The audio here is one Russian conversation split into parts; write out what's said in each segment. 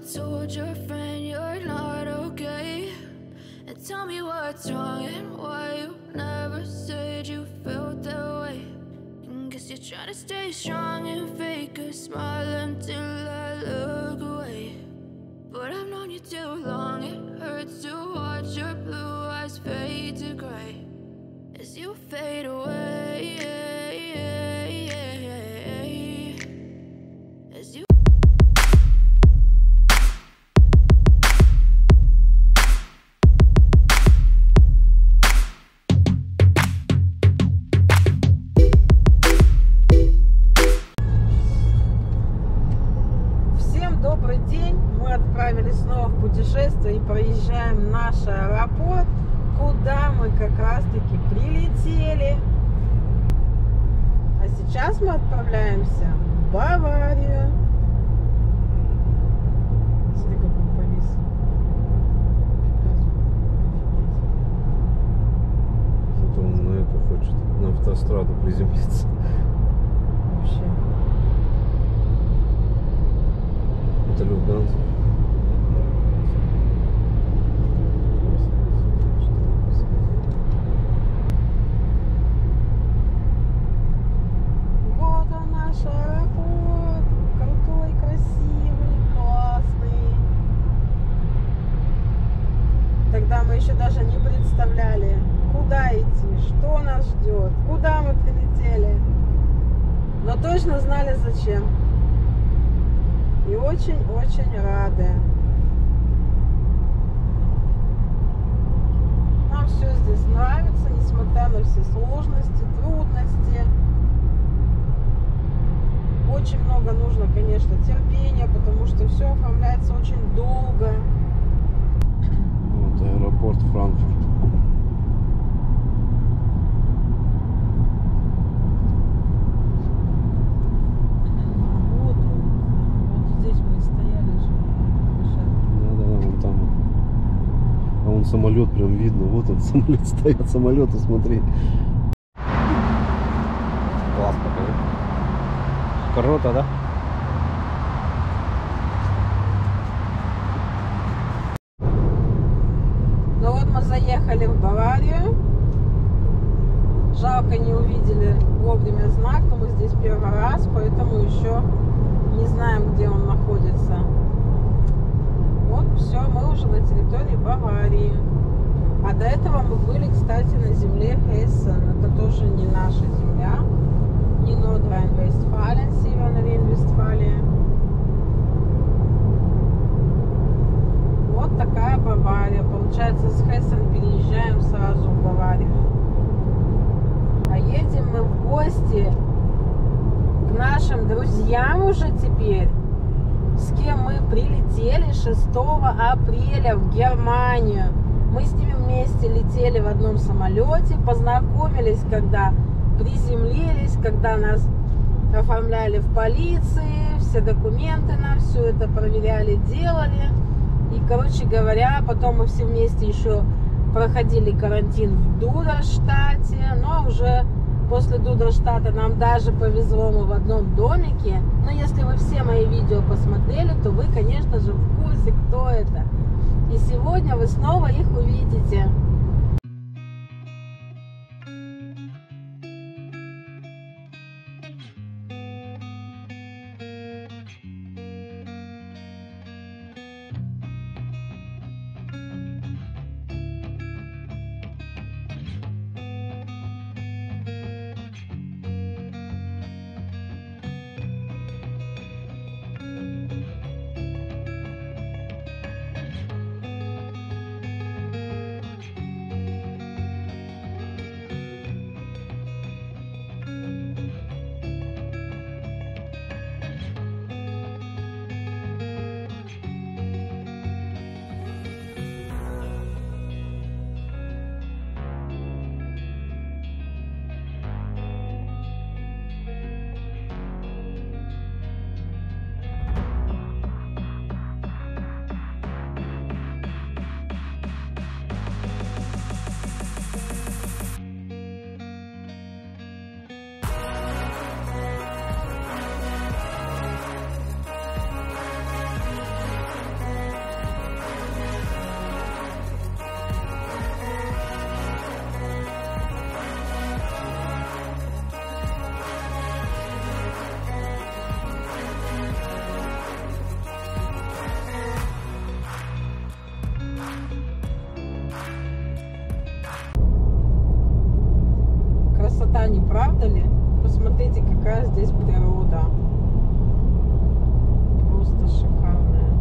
told your friend you're not okay? And tell me what's wrong and why you never said you felt that way. And guess you're trying to stay strong and fake a smile until I look away. But I've known you too long, it hurts to watch your blue eyes fade to gray as you fade away. As you Добрый день! Мы отправились снова в путешествие и проезжаем наш аэропорт, куда мы как раз таки прилетели. А сейчас мы отправляемся в Баварию. Смотри, как он повис. Зато он на это хочет, на автостраду приземлиться. Вообще. Это Люфтганза. Вот он наш аэропорт. Крутой, красивый, классный. Тогда мы еще даже не представляли, куда идти, что нас ждет, куда мы прилетели. Но точно знали зачем. И очень-очень рады. Нам все здесь нравится, несмотря на все сложности, трудности. Очень много нужно, конечно, терпения, потому что все оформляется очень долго. Вот аэропорт Франкфурт. Вон самолет прям видно, вот он самолет стоят, самолеты, смотри. Класс, покажи. Круто, да? Ну вот мы заехали в Баварию. Жалко, не увидели вовремя знак, но мы здесь первый раз, поэтому еще не знаем, где он находится. Вот все, мы уже на территории Баварии. А до этого мы были, кстати, на земле Хессен. Это тоже не наша земля. Не Нордрайн-Вестфален, Северная Рейн-Вестфалия. Вот такая Бавария. Получается, с Хессен переезжаем сразу в Баварию. А едем мы в гости к нашим друзьям уже теперь, с кем мы прилетели 6 апреля в Германию. Мы с ними вместе летели в одном самолете, познакомились, когда приземлились, когда нас оформляли в полиции, все документы нам, все это проверяли, делали. И, короче говоря, потом мы все вместе еще проходили карантин в Дудерштате, но уже после Дудерштата нам даже повезло, мы в одном домике. Но если вы все мои видео посмотрели, то вы, конечно же, в курсе, кто это. И сегодня вы снова их увидите. правда ли? Посмотрите, какая здесь природа. Просто шикарная.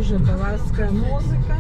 уже баварская музыка.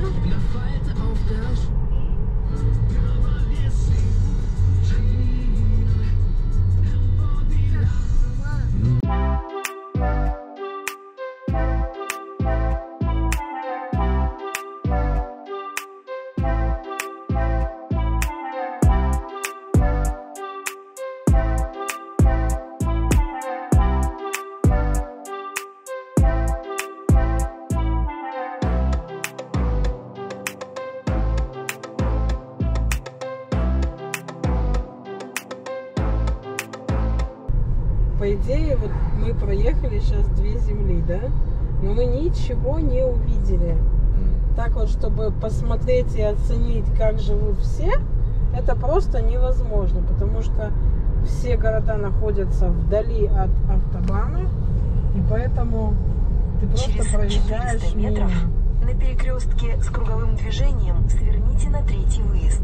По идее, вот мы проехали сейчас 2 земли, да? Но мы ничего не увидели. Так вот, чтобы посмотреть и оценить, как живут все, это просто невозможно, потому что все города находятся вдали от автобана, и поэтому ты просто Через проезжаешь 400 метров мимо. на перекрестке с круговым движением сверните на 3-й выезд.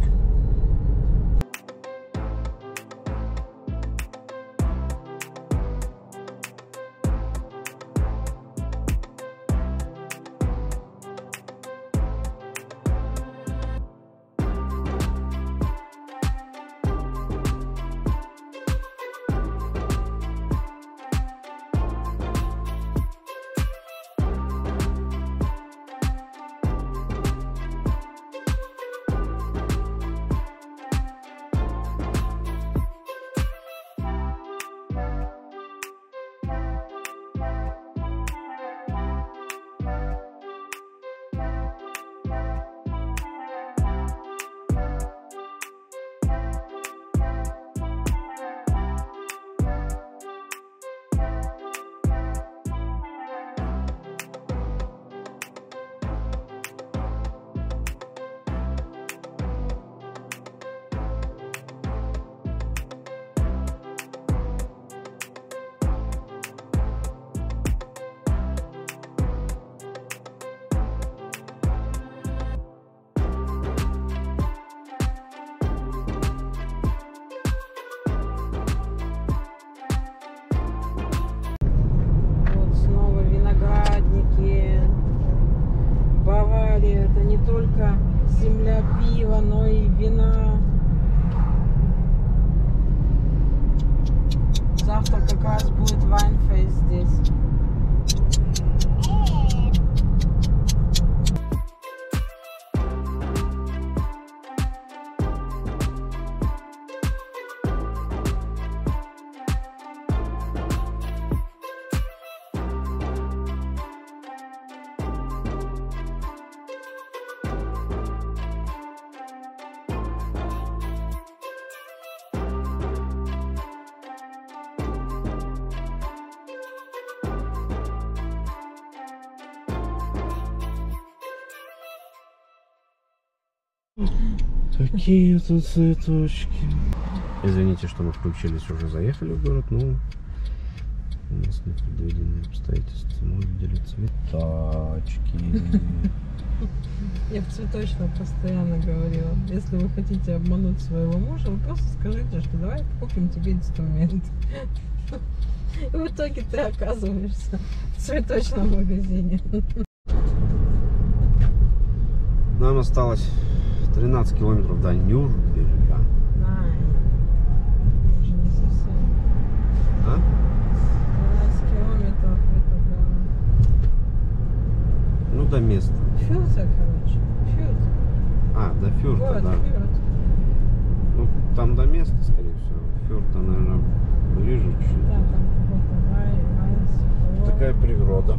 Бавария — это не только земля пива, но и вина. Завтра как раз будет вайнфест здесь. Какие тут цветочки. Извините, что мы включились, уже заехали в город, но у нас непредвиденные обстоятельства. Мы увидели цветочки. Я в цветочном постоянно говорила, если вы хотите обмануть своего мужа, вы просто скажите, что давай купим тебе инструмент. И в итоге ты оказываешься в цветочном магазине. Нам осталось 13 километров до Нюрнберга. Уже не совсем. А? 12 километров это да. Ну, до места. Фюрта, короче. Фюрт. А, до Фюрта, Город да. Фюрт. Ну, там до места, скорее всего. Фюрта, наверное, ближе чуть-чуть. Да, там какой-то рай. Такая природа.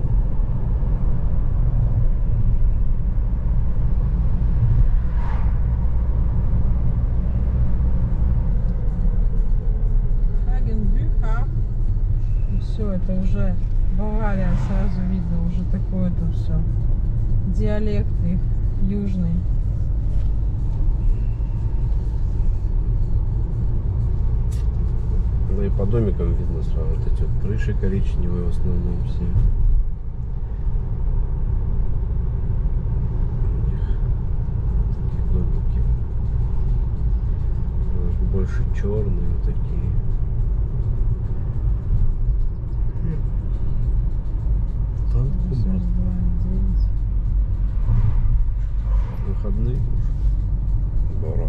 Все, это уже Бавария, сразу видно, уже такое-то все. Диалект их южный. Да и по домикам видно сразу вот эти вот крыши коричневые в основном все. Такие домики. Больше черные такие. Так, выходные. Здорово.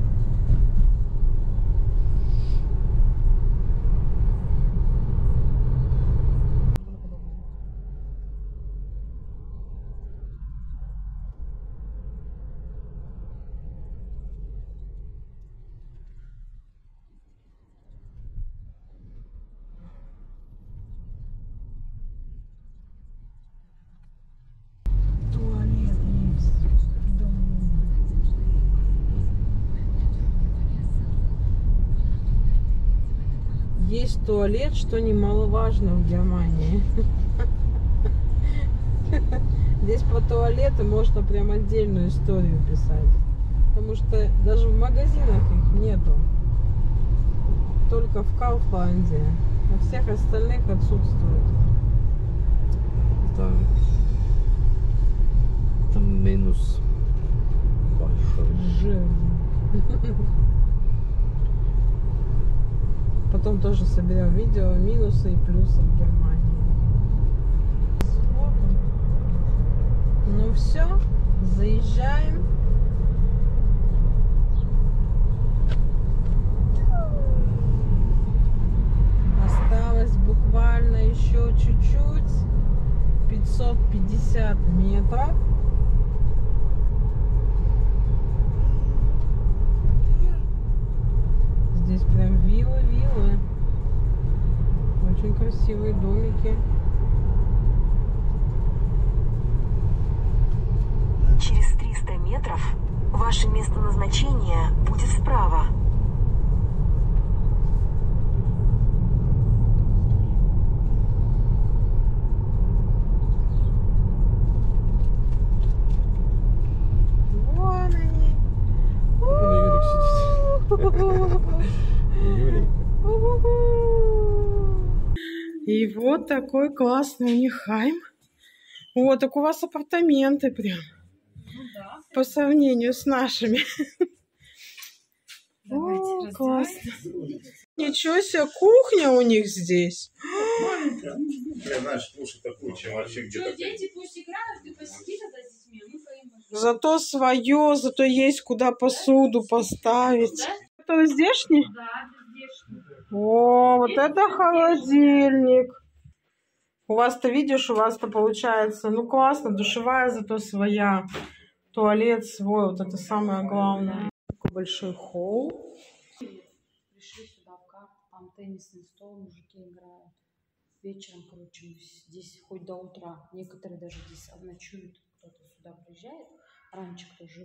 Есть туалет, что немаловажно в Германии. Здесь по туалету можно прям отдельную историю писать. Потому что даже в магазинах их нету. Только в Kauflanде. Во всех остальных отсутствует. Да. Там минус большой. Жир. Потом тоже соберем видео минусы и плюсы в Германии. Ну все, заезжаем. Осталось буквально еще чуть-чуть. 550 метров. Здесь прям виллы. Очень красивые домики. Через 300 метров ваше место назначения будет справа. Вон они. И вот такой классный у них Хайм. О, так у вас апартаменты прям. Ну да. По сравнению с нашими. Давайте классно. Ничего себе, кухня у них здесь. Маленькая. Я, знаешь, лучше такую, чем вообще где-то. Дети пусть играют, ты посиди тогда с детьми, мы поим. Зато свое, зато есть куда посуду поставить. Это здешний? Да, здешний. О, вот это холодильник. У вас-то, видишь, у вас-то получается, ну классно, душевая зато своя. Туалет свой, вот это самое главное. Такой большой холл. Пришли сюда в карт, там теннисный стол, мужики играют. Вечером, короче, здесь хоть до утра. Некоторые даже здесь ночуют. Кто-то сюда приезжает, раньше кто жил.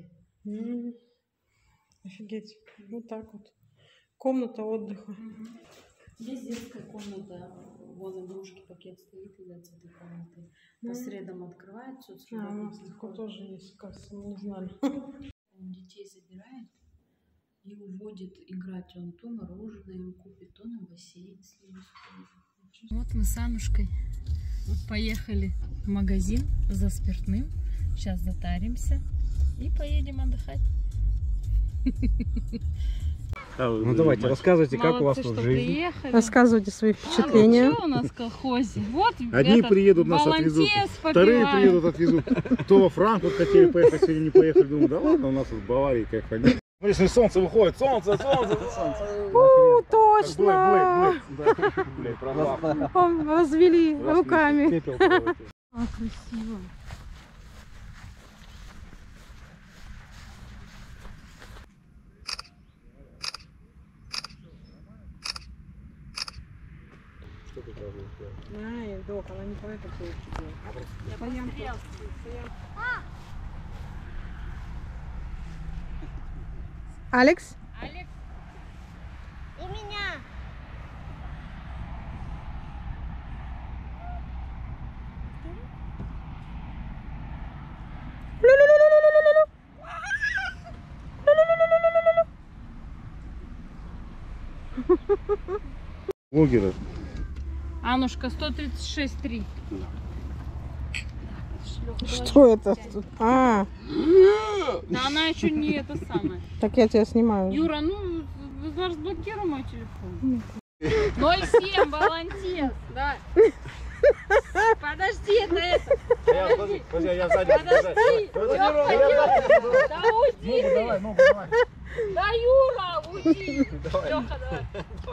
Офигеть. Вот так вот. Комната отдыха. Здесь детская комната. Вон игрушки, пакет стоит, видать, с этой комнаты. По средам открывается. У нас такое тоже есть, кажется, мы не знали. Он детей забирает и уводит играть. Он то мороженое им купит, то на бассейн с ними сходит. Вот мы с Аннушкой поехали в магазин за спиртным. Сейчас затаримся и поедем отдыхать. Ну давайте, рассказывайте, как у вас тут жизнь. Приехали. Рассказывайте свои впечатления. Что у нас в колхозе? Вот Одни этот приедут, нас отвезут, Волонтес вторые попивает. приедут, отвезут. То во Франкфурт хотели поехать, сегодня не поехали. Думаю, да ладно, у нас тут в Баварии кайфанет. Смотри, солнце выходит, солнце. Точно! Блядь, права. Развели руками. А, красиво. Ай, док, она не про это хочет. Я посмотрел. Алекс? Алекс, И меня. Блогеры. Аннушка, 136,3. Что это тут? А, Да она еще не это самое. так я тебя снимаю. Юра, ну разблокируй мой телефон. 0,7, Волонтес, да. Подожди, это. подожди, я сзади. Да уйди! Давай, ногу давай. Да, Юра, уйди! Лёха, давай.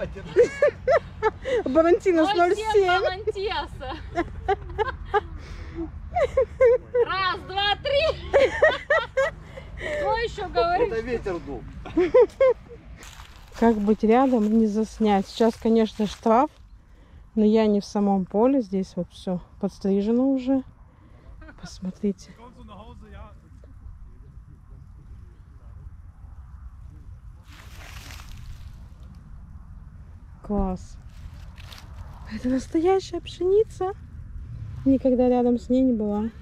Балантинус 07 07. Балантеса. Раз, два, три. Что еще говоришь? Это ветер дул. Как быть рядом и не заснять? Сейчас, конечно, штраф, но я не в самом поле. Здесь вот все подстрижено уже. Посмотрите. Класс. Это настоящая пшеница. Никогда рядом с ней не была.